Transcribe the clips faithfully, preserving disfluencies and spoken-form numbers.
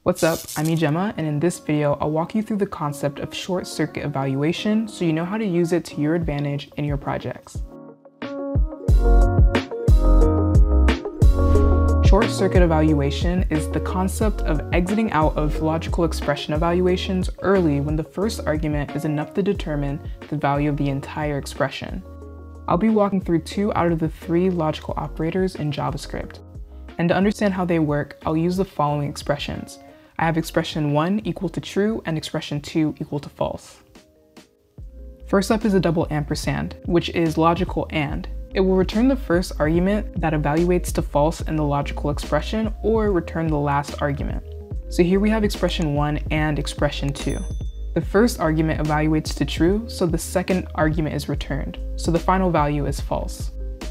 What's up, I'm Ijemma, and in this video, I'll walk you through the concept of short circuit evaluation so you know how to use it to your advantage in your projects. Short circuit evaluation is the concept of exiting out of logical expression evaluations early when the first argument is enough to determine the value of the entire expression. I'll be walking through two out of the three logical operators in JavaScript. And to understand how they work, I'll use the following expressions. I have expression one equal to true and expression two equal to false. First up is a double ampersand, which is logical and. It will return the first argument that evaluates to false in the logical expression or return the last argument. So here we have expression one and expression two. The first argument evaluates to true, so the second argument is returned, so the final value is false.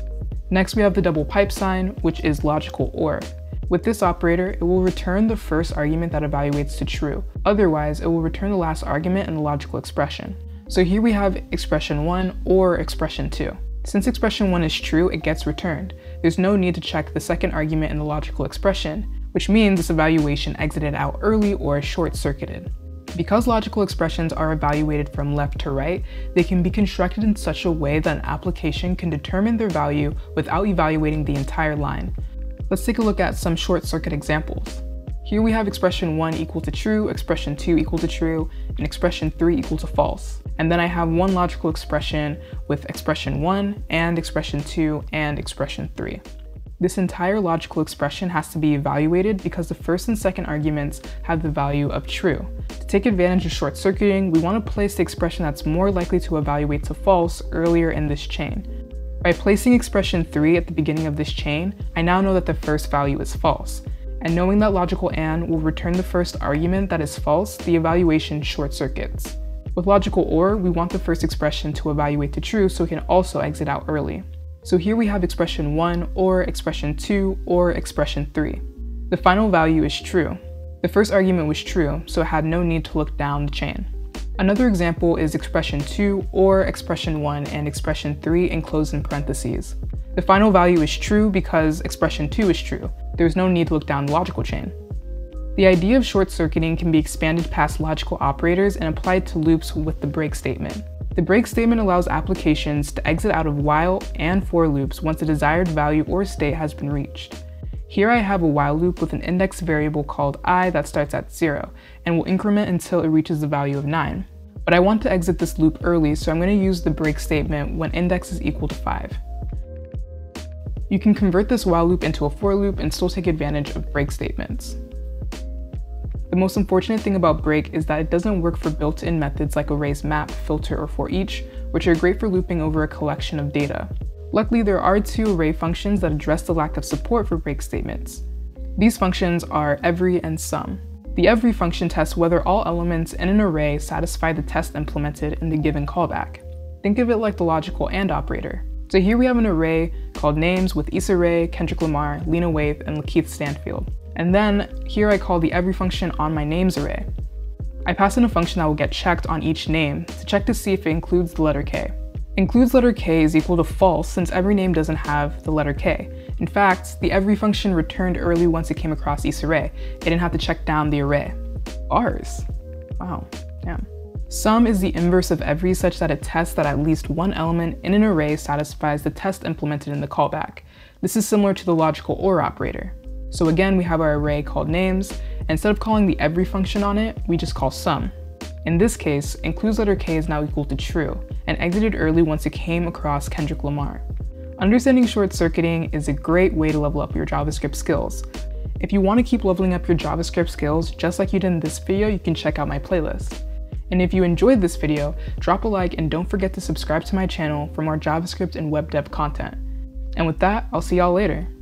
Next we have the double pipe sign, which is logical or. With this operator, it will return the first argument that evaluates to true. Otherwise, it will return the last argument in the logical expression. So here we have expression one or expression two. Since expression one is true, it gets returned. There's no need to check the second argument in the logical expression, which means this evaluation exited out early or is short-circuited. Because logical expressions are evaluated from left to right, they can be constructed in such a way that an application can determine their value without evaluating the entire line. Let's take a look at some short-circuit examples. Here we have expression one equal to true, expression two equal to true, and expression three equal to false. And then I have one logical expression with expression one and expression two and expression three. This entire logical expression has to be evaluated because the first and second arguments have the value of true. To take advantage of short-circuiting, we want to place the expression that's more likely to evaluate to false earlier in this chain. By placing expression three at the beginning of this chain, I now know that the first value is false. And knowing that logical and will return the first argument that is false, the evaluation short-circuits. With logical or, we want the first expression to evaluate to true so it can also exit out early. So here we have expression one or expression two or expression three. The final value is true. The first argument was true, so it had no need to look down the chain. Another example is expression two or expression one and expression three enclosed in parentheses. The final value is true because expression two is true. There's no need to look down the logical chain. The idea of short-circuiting can be expanded past logical operators and applied to loops with the break statement. The break statement allows applications to exit out of while and for loops once a desired value or state has been reached. Here I have a while loop with an index variable called I that starts at zero and will increment until it reaches the value of nine. But I want to exit this loop early, so I'm going to use the break statement when index is equal to five. You can convert this while loop into a for loop and still take advantage of break statements. The most unfortunate thing about break is that it doesn't work for built-in methods like arrays map, filter, or for each, which are great for looping over a collection of data. Luckily, there are two array functions that address the lack of support for break statements. These functions are every and sum. The every function tests whether all elements in an array satisfy the test implemented in the given callback. Think of it like the logical and operator. So here we have an array called names with Issa Rae, Kendrick Lamar, Lena Waithe, and Lakeith Stanfield. And then here I call the every function on my names array. I pass in a function that will get checked on each name to check to see if it includes the letter K. Includes letter K is equal to false since every name doesn't have the letter K. In fact, the every function returned early once it came across Issa Rae. It didn't have to check down the array. Bars. Wow, damn. Sum is the inverse of every such that it tests that at least one element in an array satisfies the test implemented in the callback. This is similar to the logical or operator. So again, we have our array called names, and instead of calling the every function on it, we just call sum. In this case, includes letter K is now equal to true, and exited early once it came across Kendrick Lamar. Understanding short-circuiting is a great way to level up your JavaScript skills. If you want to keep leveling up your JavaScript skills just like you did in this video, you can check out my playlist. And if you enjoyed this video, drop a like and don't forget to subscribe to my channel for more JavaScript and web dev content. And with that, I'll see y'all later.